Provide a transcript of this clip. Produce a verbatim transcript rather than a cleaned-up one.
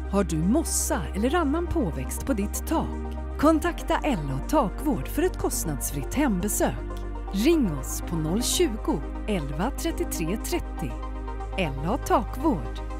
Har du mossa eller annan påväxt på ditt tak? Kontakta L A Takvård för ett kostnadsfritt hembesök. Ring oss på noll tjugo, elva trettiotre trettio. L A Takvård.